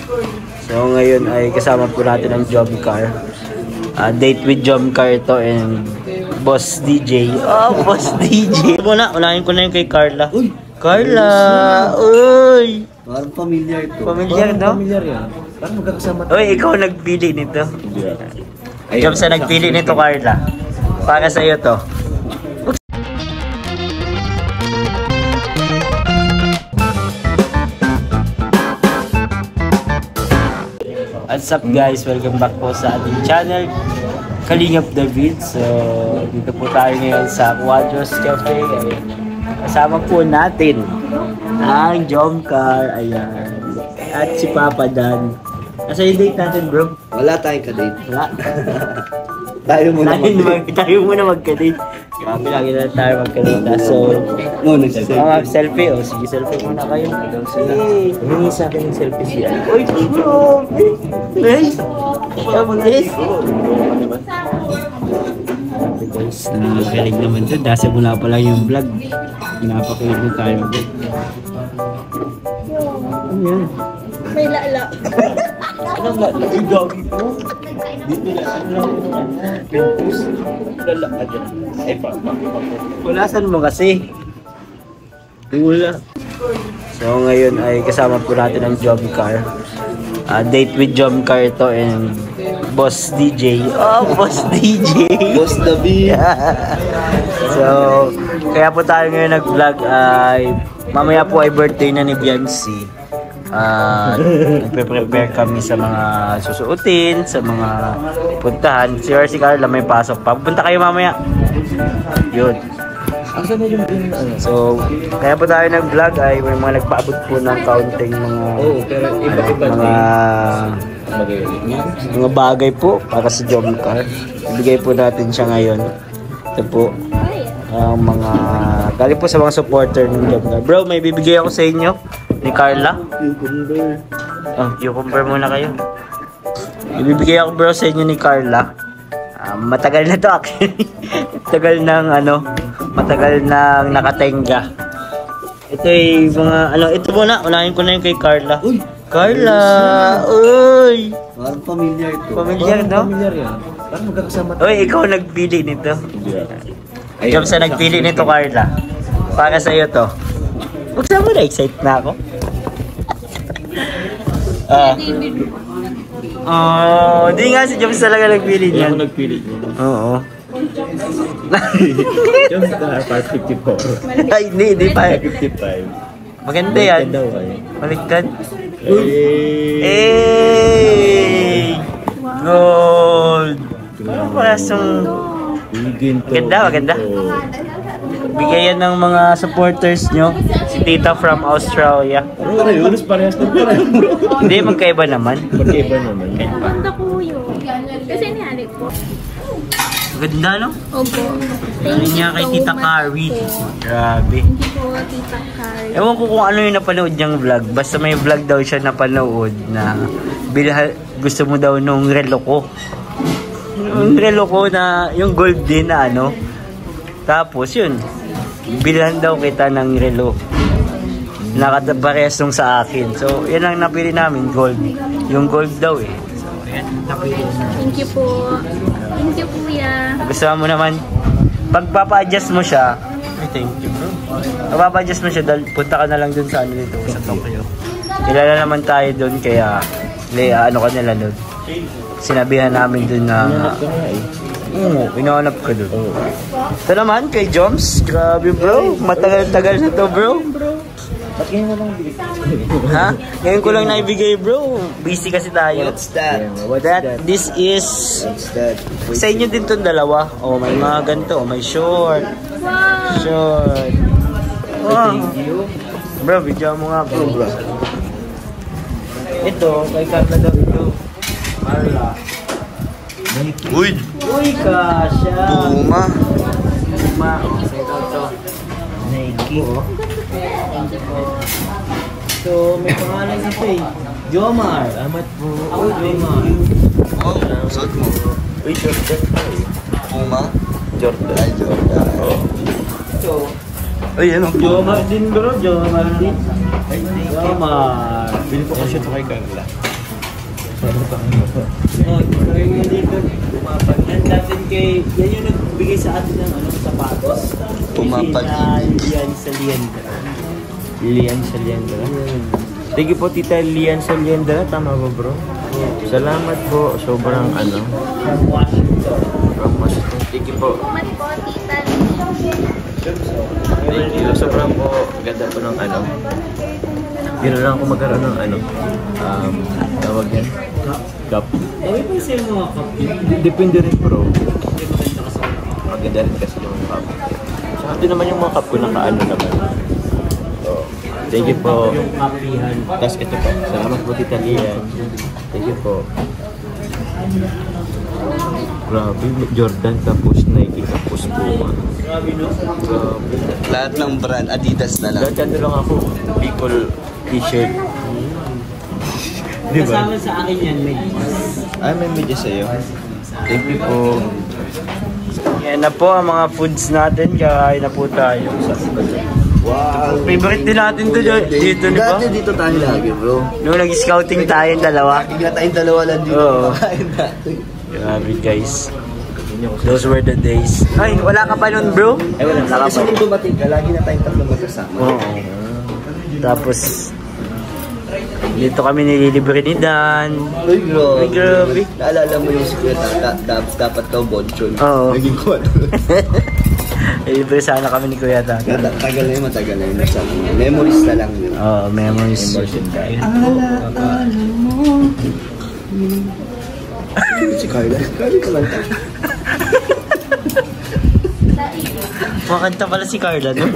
So ngayon ay kasama po natin ang Jomcar. Date with Jomcar ito and Boss DJ. Oh, Boss DJ. Unahin ko na yung kay Carla. Uy! Carla! Uy! Parang familiar ito. Familiar, no? Familiar yan. Parang magkakasama tayo. Uy, ikaw nagpili nito. Jobs na nagpili nito, Carla. Para sa iyo to. What's up guys? Welcome back po sa ating channel, Kalingap David. So, dito po tayo ngayon sa Quadros Cafe. Kasama po natin ang Jomcar, ayan. At si Papa Dan. Asa yung date natin, bro? Wala tayong ka-date. Wala. Tayo muna mag-date. Tayo muna mag-date. Grabe, lagi na tayo mag-date. So, selfie. O, sige, selfie muna kayo. Humingi sa akin yung selfie siya. Uy, bro! Nice! Nice! Guys, nakagaling naman ito. Dasa mula pa lang yung vlog. Pinapakilig na tayo. Ano yan? May lala. Anong lala? Yung doggy po? Dito na ano? Pimpus? Lala ka dyan. Ay, pulasan mo kasi. Wala. So ngayon ay kasama po natin ang Jomcar. Date with Jomcar ito and Boss DJ. Oh, Boss DJ! Boss David! So, kaya po tayo ngayon nag-vlog ay mamaya po ay birthday na ni Biancy. Nagpe-prepare kami sa mga susuotin, sa mga puntahan. Si Carla may pasok pa. Punta kayo mamaya. Yun. So, kaya po tayo nag-vlog ay may mga nagpaabot po ng counting mga bagay po para sa Jomcar. Ibigay po natin siya ngayon. Ito po ang mga galing po sa mga supporter ng Jomcar. Bro, may bibigay ako sa inyo ni Carla. Cucumber. Oh, cucumber muna kayo. Ibibigay ako bro sa inyo ni Carla. Matagal na to actually. Matagal nang nakatenga. Ito ay mga ito muna, unahin ko na yung kay Carla. Uy! Carla! Uy! Parang familiar ito. Familiar, no? Familiar yan. Parang magkakasama tayo. Uy, ikaw nagpili nito. Jobs na nagpili nito, Carla. Para sa iyo to. Buksan mo na, excited na ako. Di nga si Jobs talaga nagpili niyan. Ako nagpili niya. Oo. Jomcar, part 54. Ay, hindi pa. 55. Maganda yan. Maligtad. Hey! Gold! Ano pala maganda. Bigay yan ng mga supporters nyo. Si Tita from Australia. Parehas na pareho. Hindi, magkaiba naman. Ganda ko yun. Kasi nihalik ko. Ganda, no? Opo. Ano niya kay Tita Carrie. Grabe. Hindi po, Tita Carrie. Ewan ko kung ano yung napanood niyang vlog. Basta may vlog daw siya napanood na gusto mo daw nung relo ko. Yung relo ko na yung gold din na Tapos yun, bilhan daw kita ng relo. Nakatapares nung sa akin. So, yan ang napili namin, gold. Yung gold daw eh. So, yan, napili namin. Thank you po. Thank you, kuya. Gusto mo naman, pagpapa-adjust mo siya, thank you bro. Pagpapa-adjust mo siya, punta ka na lang dun sa dito, sa Tokyo. Kilala naman tayo dun, kaya ka nila dun. Sinabihan namin dun na inaanap ka dun. Ito naman kay Joms, grabe bro, matagal-tagal na to bro. Ba't ngayon na lang bigay? Ha? Ngayon ko lang naibigay bro. Busy kasi tayo. What's that? This is sa inyo din tong dalawa. Oh, may mga ganito, may short. Wow! Short. Wow. Thank you. Bro, video mo nga bro. Ito, kay Carla daw ito. Carla. Uy! Uy, kasha! Buma! Sa ito. Nike. So, may pangalan ito eh. Jomar. Salamat po. Oh, Jomar. Oh, suot mo. Uy, Jordan pa eh. Puma? Jordan. Ay, Jordan. Ito. Ay, ano? Jomar din bro. Jomar din. Jomar. Bili ko kasi ito kay Carla. Oh, yung dito, pumapagyan natin kay, yan yung nagbigay sa atin ng sapatos. Lian Saliendra. Lian Saliendra. Thank you po Tita Lian Saliendra, tama ba bro? Salamat po, sobrang From Washington. Thank you po. Salamat po, Tita. Thank you, sobrang po ganda po ng Biro lang ako magkaroon ng tawag yan? Cup. Eh, pa siya mga cup. Depende rin bro. Maganda rin kasi yung cup. Saka din naman yung mga cup ko nakaano naman. So, thank you po. Tapos ito po. Salamat po Tita Lian. Thank you po. Grabe, Jordan tapos Nike tapos Puma. Grabe no? Grabe. Lahat ng brand, Adidas na lang. Dahil lang ako, Bicol t-shirt. Diba? Kasama sa akin yan, may may medyas sa'yo. Thank you po. Yan na po ang mga foods natin. Kakain na po tayo. Wow! Favorite din natin to dito, di ba? Dati dito tayo lagi, bro. Nung nag-scouting tayong dalawa. Lagi nga tayong dalawa lang dito. Oo. Kain natin. Grabe guys. Those were the days. Ay, wala ka pa nun bro? Eh wala. Kasi nung dumating ka, lagi na tayong tatlong magkasama. Oo. Tapos, dito kami nililibre ni Dan. Uy, bro. Ay, grabe. Naalala mo yung secret dapat ka bonchon. Oo. Naging kuwan. Nililibre sana kami ni Kuya Dan. Matagal na yun, matagal na yun. Memories na lang yun. Oo, memories. Alala mo. Si Carla. Carla ka lang. Makanta pala si Carla, no?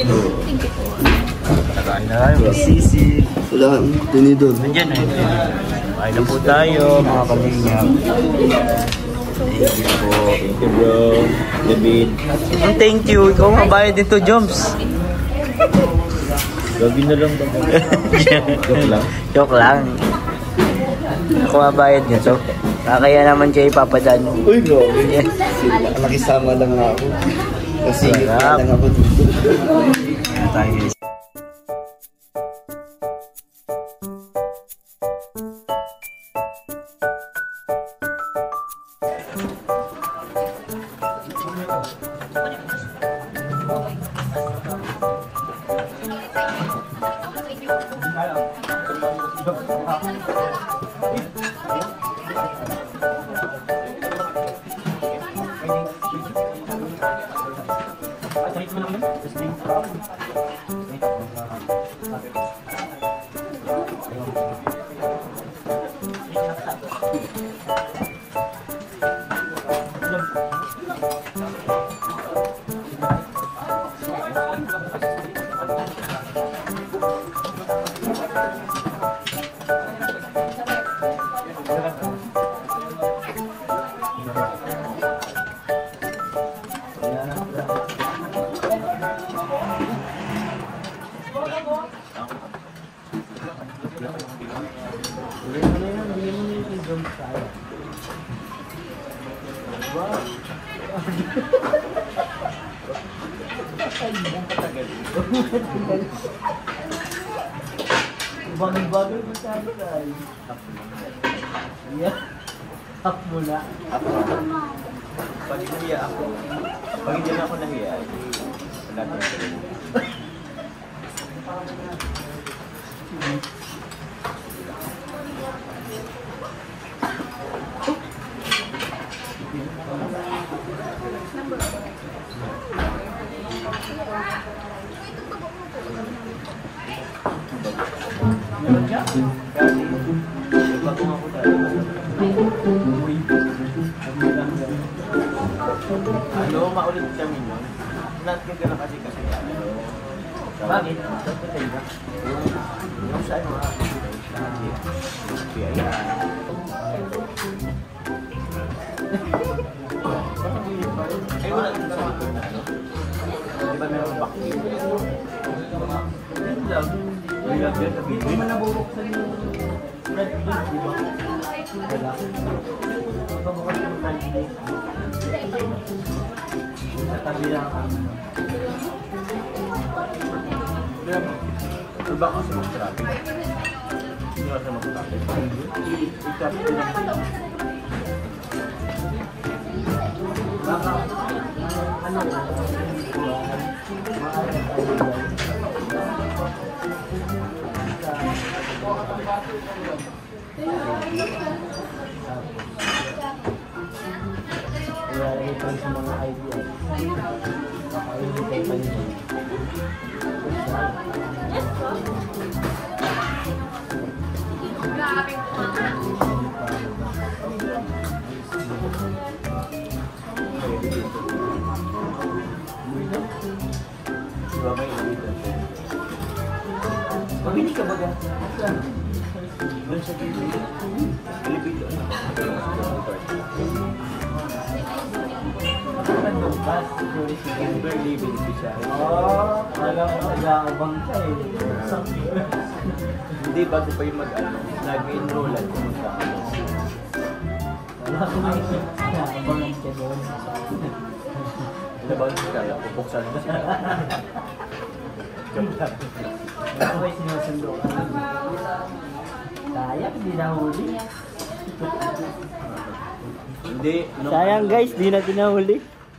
Nakain na tayo. Sisi. Wala, tinidon. Nandiyan na. Kain na po tayo, mga kamingap. Thank you po. Thank you, bro. David. Thank you. Ikaw mabayad dito, Joms. Gawin na lang ito. Joke lang. Joke lang. Ako mabayad nito. Kaya naman kayo ipapadan. Uy, bro. Nakisama lang ako. Kasi lang ako dito. Tayo. Bagay mo sa akin ay up muna. Pag hindi ako, pag hindi na ako nahiya, wala na ako. Ano, maulit kami nun. Natin ka na kasi bakit? Yung saan mo? Ay, wala din sa likod na ano? Di ba meron backweed? Hindi lang. Hindi man nabubuksan yung red beans, di ba? Wala. Pagkabukas yung red beans. Sa tabi lang kami. Diba kasi mag-traffic? oras na magkakapit. I-copy ko lang. Ilalagay pa rin sa mga idea. Ayun pa rin. Pabili ka ba? Doon sa gilid. Elevator. Kimberly beneficiary. Alam ko nag-aabang ka eh. Hindi, bago pa yung nag-enroll at pumunta ka. Wala ko na nag-aabangan ka doon. Ano ba ang kala? Pupuksan na siya. Ako ay sinusundo ka. Sayang, hindi nahuli. Hindi. Sayang guys, di natin nahuli.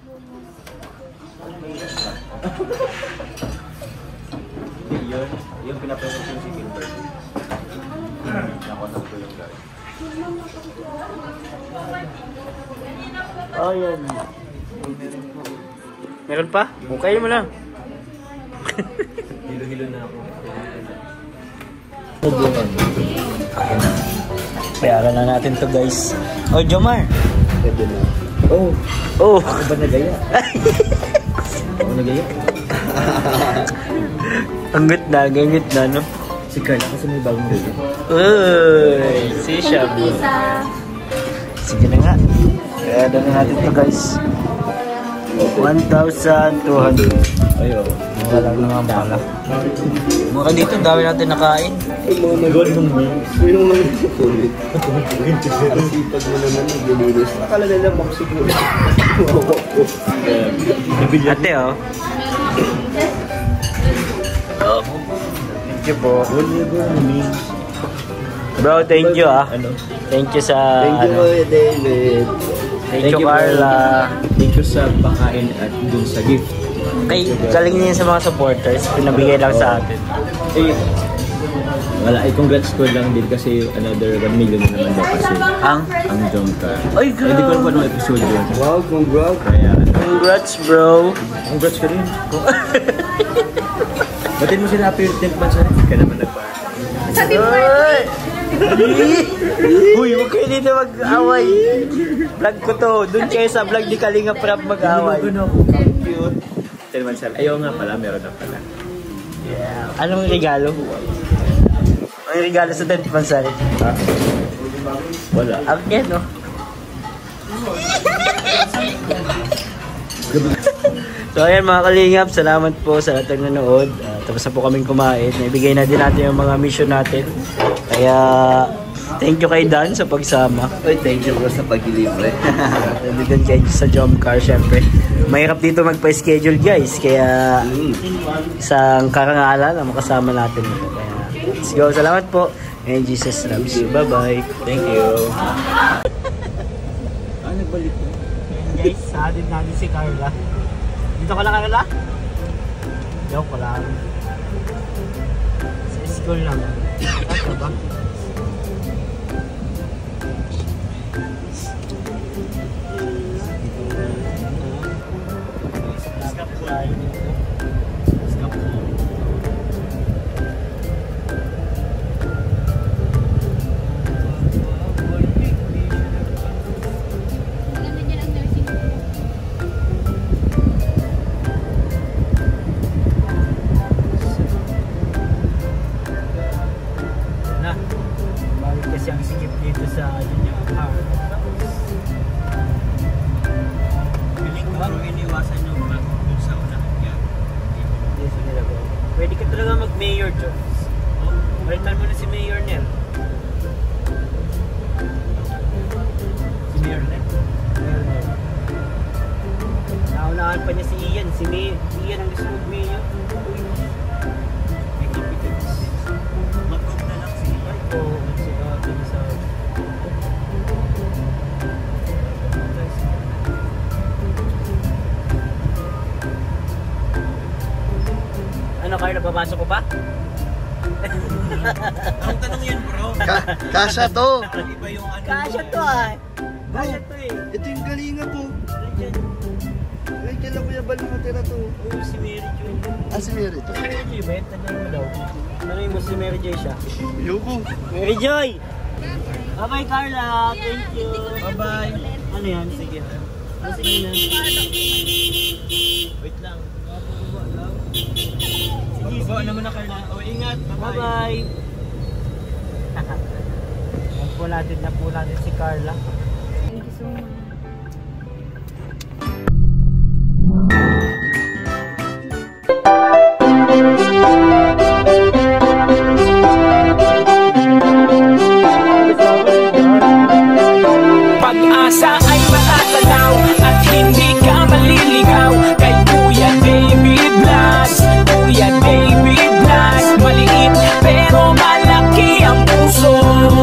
Hindi, yun. Yung pinapresent yung si Kimberly. Nakontak ko yung guard. Oh, yan. Meron pa? Bukayin mo lang. Hilo-hilo na ako. Bayaran na natin to guys. Oh, Jomar. Pwede na. Oh, Oh. ako ba nagaya? Ako nagaya? Gangit na, no? Si Carla kasi may bagong gaya. Uy, si Shab. Sige na nga. Bayaran na natin to guys. 1,200. Ayo. Wala lang nga pala. Mga dito, dami natin nakain. Yung mga nag-on mo. Yung mga nag-ulit. Sipag mo naman naglululos. Akala nila maksiguro. Ate, oh. Thank you po. Bro, thank you ah. Ano? Thank you sa... Thank you, ano. David. Thank you, Carla. Thank you sa pakain at dun sa gift. Kay, galing niya sa mga supporters. Pinabigay lang sa atin. Eh, wala. Congrats ko lang din kasi another 1 million na naman daw kasi ang jump ka. Ay, Hindi ko alam kung anong episode yun. Wow, congrats. Kaya, Congrats, bro. congrats ka rin. Batin mo sila happy 10th month sa rin. Ka naman nagpa. Uy! Uy, huwag kayo dito mag-away. Vlog ko to. Doon kayo sa vlog ni Kalinga Prab mag-away. Cute. 10 months sa rin. Ayaw nga pala, meron na pala. Yeah. Anong regalo? Ang regalo sa 10th Mansari? Ha? Wala. Again, no? So ayan mga kalingap, salamat po sa lahat ng nanood. Tapos na po kaming kumain. Naibigay na din natin yung mga mission natin. Kaya thank you kay Dan sa pagsama. Oy, thank you po sa pag-deliver. Nandun kayo sa Jomcar syempre. Mahirap dito magpa-schedule guys. Kaya isang karangalan na makasama natin. Kaya let's go. Salamat po. And Jesus loves you. Bye bye. Thank you. Nagbalik ko. Guys, sa atin natin si Carla. Dito ka lang, Carla? Joke ko lang. Sa school lang. Ano ba? Kasi ang sikip dito sa Junior Power. Piling ko bang iniwasan yung vlog dun sa unahan niya? Hindi, sige na bro. Pwede ka talaga mag-mayor, Jones. Balitan mo na si Mayor Nel. Si Mayor Nel? Mayor Nel. Naunahan pa niya si Ian. Si Ian ang gusto mag-mayor. May competence. Mag-cook na lang si Ian. Oo. Papasok ko pa? Ang tanong yun, bro. Kasha to. Iba yung ano. Kasya to ah. Kasya to eh. Ito yung galinga po. Ay, kailan Kuya Bal nakatira to? Oh, si Mary Joy. Ah, si Mary to. Mary Joy ba? Tanong mo daw. Tanong mo si Mary Joy siya. Ayoko. Mary Joy! Bye-bye Carla! Thank you! Bye-bye. Ano yan? Sige. Sige na. Wait lang. Sige, Baba naman na Carla. O, ingat. Bye-bye. bye-bye! na po natin si Carla. Thank you so much. Pag-asa ay matatanaw at hindi ka maliligaw kay Kuya David Blas. Kuya David Blas, maliit pero malaki ang puso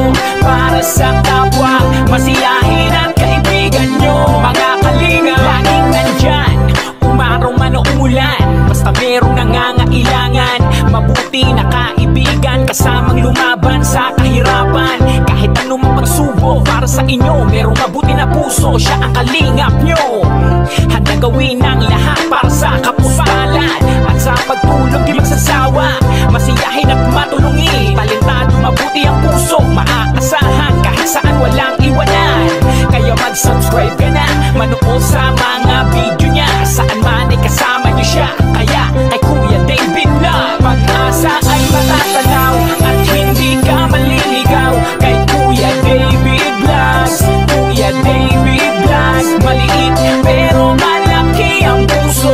para sa kapwa, masiyahin at kaibigan nyo. Mga kalinga, laging nandyan, umaraw man o umulan, basta merong nangangailangan. Mabuti na kaibigan, kasamang lumaban sa kahirapan. Kahit anumang pagsubok para sa inyo, merong mabuti na puso, siya ang kalingap nyo. Handa gawin ang lahat para sa kapustalan, at sa pagtulong di magsasawa, masiyahin at matulungin. Talentado, mabuti ang puso, maaasahan kahit saan walang iwanan. Kaya mag-subscribe ka na, manood sa mga video niya, saan man ay kasama niyo siya. Kaya kay Kuya David Blas, pag-asa ay matatanaw at hindi ka maliligaw kay Kuya David Blas. Kuya David Blas, maliit pero malaki ang puso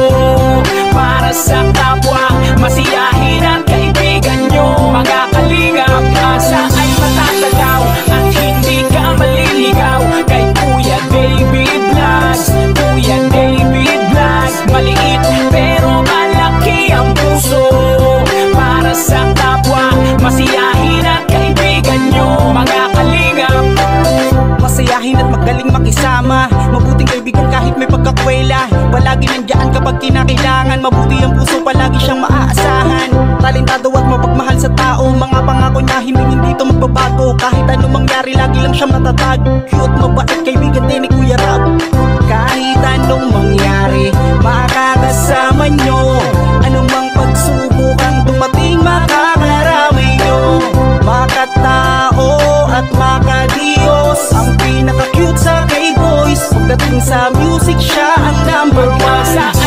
para sa kapwa, masiyahin ang kaibigan nyo. Mga kalinga, pag-asa ay matatanaw at hindi ka maliligaw kay Kuya David Blas. Kuya David Blas, maliit pero malaki ang puso para sa kapwa, masiyahin ang kaibigan nyo. Mga kalinga, masayahin at magaling makisama, mabuting kaibigan kahit may pagkakwela. Palagi nandiyan kapag kinakailangan, mabuti ang puso, palagi siyang maaasahan. Talentado at mapagmahal sa tao, mga pangako niya hindi ito magbabago. Kahit anong mangyari, lagi lang siya matatag. Cute, mabait, kaibigan din ni Kuya Rab. Kahit anong mangyari, makakasama nyo. Anumang pagsubok ang dumating, makakarami nyo. Makatao at makadiyos, ang pinaka-cute sa K-Boys. Pagdating sa music, siya ang number one.